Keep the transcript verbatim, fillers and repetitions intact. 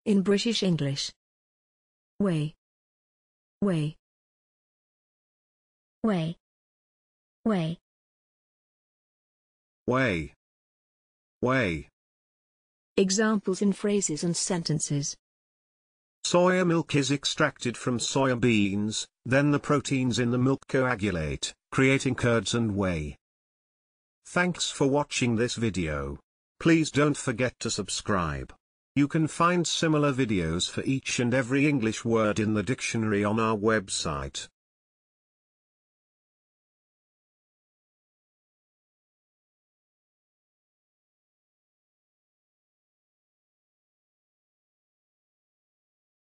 In British English. Whey. Whey. Whey. Whey. Whey. Whey. Examples in phrases and sentences. Soya milk is extracted from soya beans, then the proteins in the milk coagulate, creating curds and whey. Thanks for watching this video. Please don't forget to subscribe. You can find similar videos for each and every English word in the dictionary on our website.